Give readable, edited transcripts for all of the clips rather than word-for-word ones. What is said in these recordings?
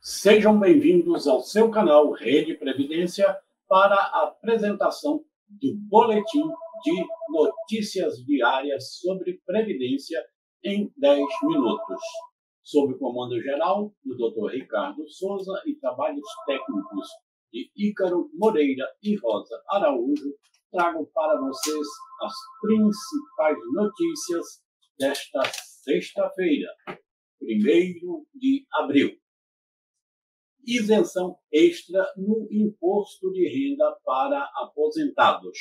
Sejam bem-vindos ao seu canal Rede Previdência para a apresentação do Boletim de Notícias Diárias sobre Previdência em 10 minutos. Sob o comando geral do Dr. Ricardo Souza e trabalhos técnicos de Ícaro Moreira e Rosa Araújo, trago para vocês as principais notícias desta sexta-feira, 1º de abril. Isenção extra no imposto de renda para aposentados.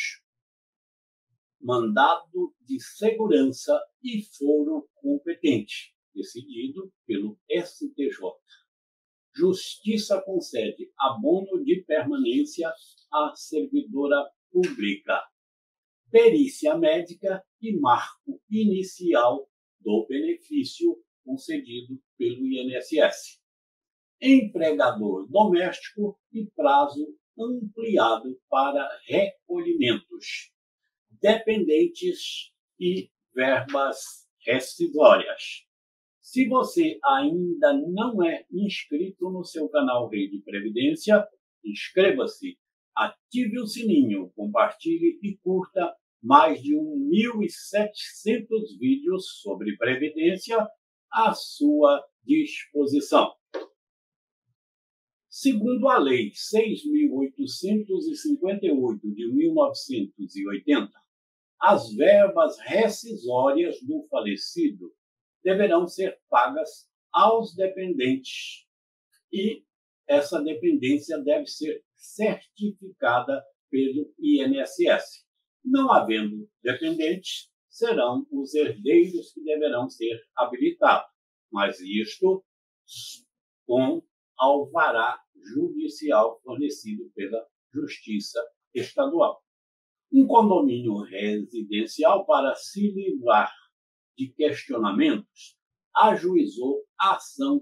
Mandado de segurança e foro competente, decidido pelo STJ. Justiça concede abono de permanência à servidora pública. Perícia médica e marco inicial do benefício concedido pelo INSS. Empregador doméstico e prazo ampliado para recolhimentos, dependentes e verbas rescisórias. Se você ainda não é inscrito no seu canal Rede Previdência, inscreva-se, ative o sininho, compartilhe e curta mais de 1.700 vídeos sobre Previdência à sua disposição. Segundo a Lei 6.858 de 1980, as verbas rescisórias do falecido deverão ser pagas aos dependentes e essa dependência deve ser certificada pelo INSS. Não havendo dependentes, serão os herdeiros que deverão ser habilitados, mas isto com alvará judicial fornecido pela Justiça Estadual. Um condomínio residencial, para se livrar de questionamentos, ajuizou ação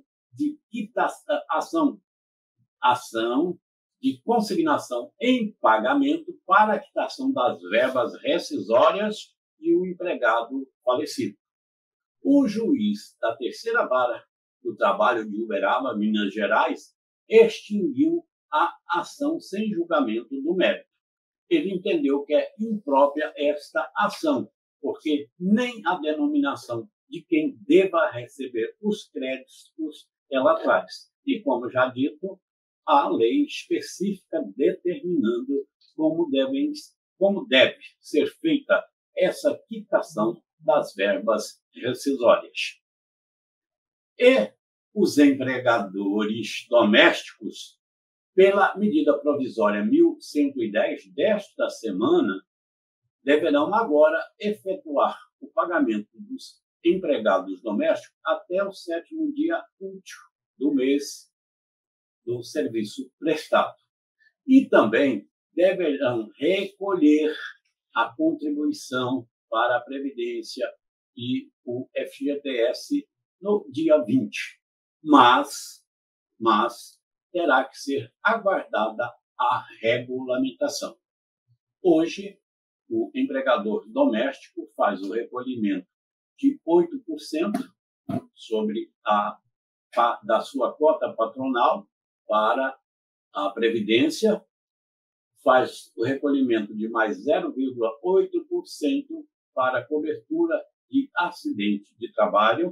de consignação em pagamento para a quitação das verbas rescisórias de um empregado falecido. O juiz da terceira vara do trabalho de Uberaba, Minas Gerais, extinguiu a ação sem julgamento do mérito. Ele entendeu que é imprópria esta ação, porque nem a denominação de quem deva receber os créditos ela traz. E, como já dito, a lei específica determinando como deve ser feita essa quitação das verbas rescisórias. E os empregadores domésticos, pela medida provisória 1110 desta semana, deverão agora efetuar o pagamento dos empregados domésticos até o 7º dia útil do mês do serviço prestado. E também deverão recolher a contribuição para a Previdência e o FGTS no dia 20. Mas terá que ser aguardada a regulamentação. Hoje, o empregador doméstico faz o recolhimento de 8% da sua cota patronal para a Previdência, faz o recolhimento de mais 0,8% para a cobertura de acidente de trabalho,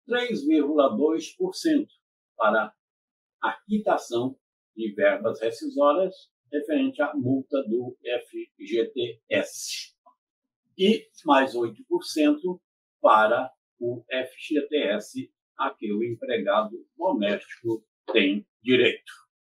3,2% para a quitação de verbas rescisórias referente à multa do FGTS e mais 8% para o FGTS a que o empregado doméstico tem direito.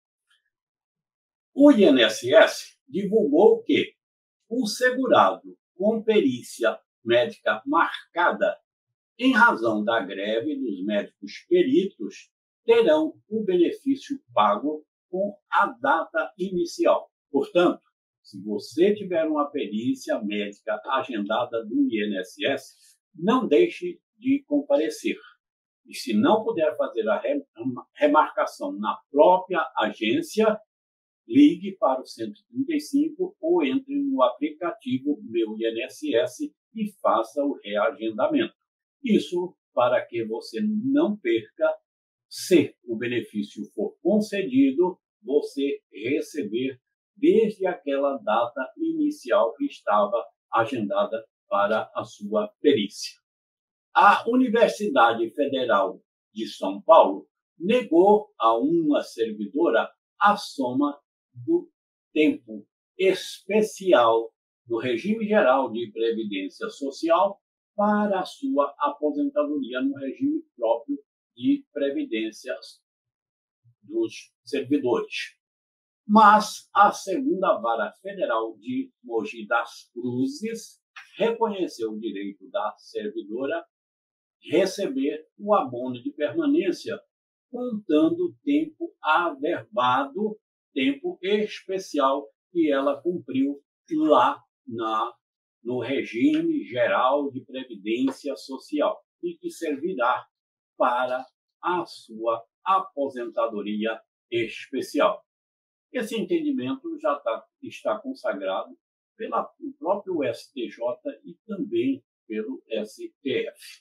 O INSS divulgou que o segurado com perícia médica marcada em razão da greve dos médicos peritos, terão o benefício pago com a data inicial. Portanto, se você tiver uma perícia médica agendada do INSS, não deixe de comparecer. E se não puder fazer a remarcação na própria agência, ligue para o 135 ou entre no aplicativo Meu INSS e faça o reagendamento. Isso para que você não perca, se o benefício for concedido você receber desde aquela data inicial que estava agendada para a sua perícia. A Universidade Federal de São Paulo negou a uma servidora a soma do tempo especial do regime geral de previdência social para a sua aposentadoria no regime próprio de previdência dos servidores. Mas a segunda vara federal de Mogi das Cruzes reconheceu o direito da servidora receber o abono de permanência, contando tempo averbado, tempo especial que ela cumpriu lá no regime geral de previdência social e que servirá para a sua aposentadoria especial. Esse entendimento já está consagrado pelo próprio STJ e também pelo STF.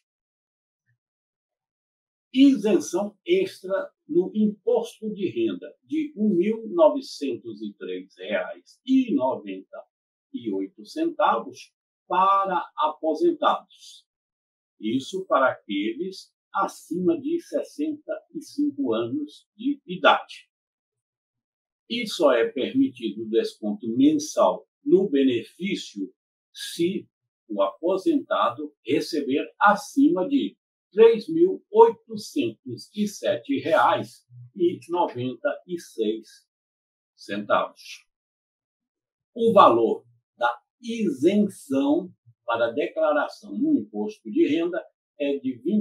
Isenção extra no imposto de renda de R$ 1.903,98 para aposentados. Isso para aqueles acima de 65 anos de idade. E só é permitido o desconto mensal no benefício se o aposentado receber acima de R$ 3.807,96. O valor da isenção para declaração no imposto de renda é de R$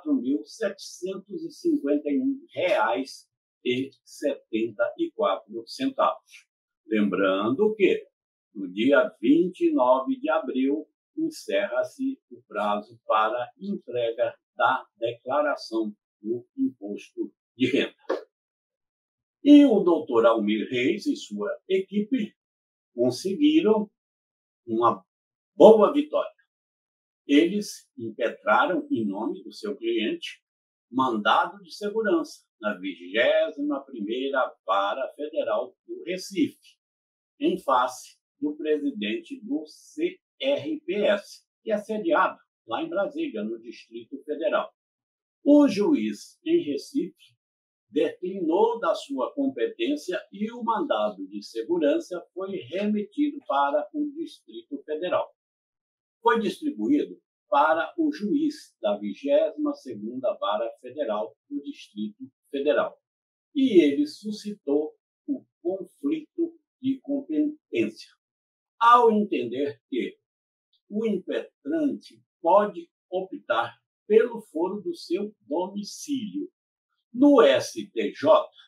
24.751,74. Lembrando que no dia 29 de abril encerra-se o prazo para entrega da declaração do imposto de renda. E o doutor Almir Reis e sua equipe conseguiram uma boa vitória. Eles impetraram, em nome do seu cliente, mandado de segurança na 21ª Vara Federal do Recife, em face do presidente do CRPS, que é sediado lá em Brasília, no Distrito Federal. O juiz em Recife declinou da sua competência e o mandado de segurança foi remetido para o Distrito Federal. Foi distribuído para o juiz da 22ª Vara Federal do Distrito Federal. E ele suscitou o conflito de competência, ao entender que o impetrante pode optar pelo foro do seu domicílio. No STJ,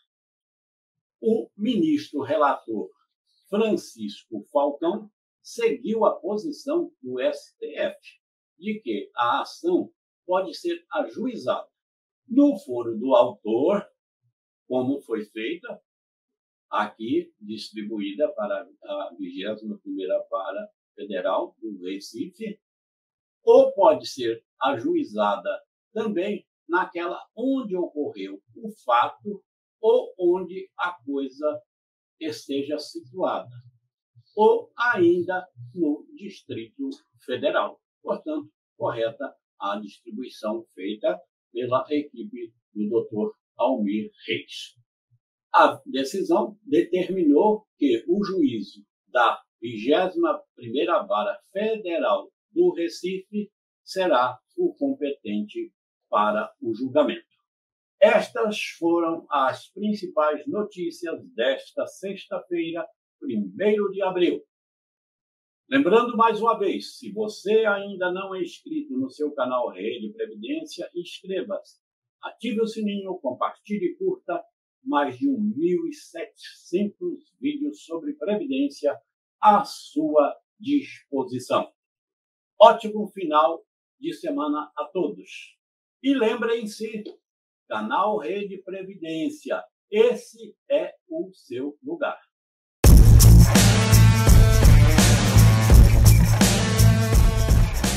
o ministro relator Francisco Falcão seguiu a posição do STF de que a ação pode ser ajuizada no foro do autor, como foi feita aqui, distribuída para a 21ª Vara Federal do Recife, ou pode ser ajuizada também naquela onde ocorreu o fato ou onde a coisa esteja situada, ou ainda no Distrito Federal. Portanto, correta a distribuição feita pela equipe do Dr. Almir Reis. A decisão determinou que o juízo da 21ª Vara Federal do Recife será o competente para o julgamento. Estas foram as principais notícias desta sexta-feira, 1º de abril. Lembrando mais uma vez, se você ainda não é inscrito no seu canal Rede Previdência, inscreva-se, ative o sininho, compartilhe e curta mais de 1.700 vídeos sobre Previdência à sua disposição. Ótimo final de semana a todos. E lembrem-se, canal Rede Previdência, esse é o seu lugar.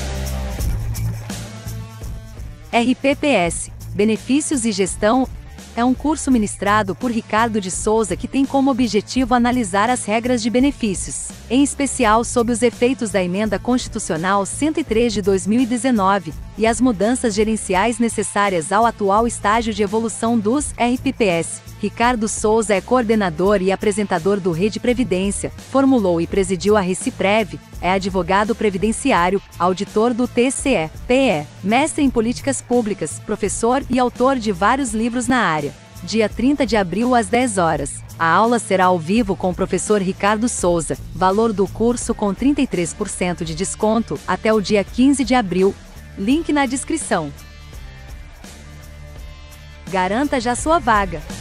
RPPS, Benefícios e Gestão. É um curso ministrado por Ricardo de Souza que tem como objetivo analisar as regras de benefícios, em especial sob os efeitos da Emenda Constitucional 103 de 2019, e as mudanças gerenciais necessárias ao atual estágio de evolução dos RPPS. Ricardo Souza é coordenador e apresentador do Rede Previdência, formulou e presidiu a Reciprev, é advogado previdenciário, auditor do TCE-PE, mestre em políticas públicas, professor e autor de vários livros na área. Dia 30 de abril às 10 horas. A aula será ao vivo com o professor Ricardo Souza, valor do curso com 33% de desconto, até o dia 15 de abril. Link na descrição. Garanta já sua vaga.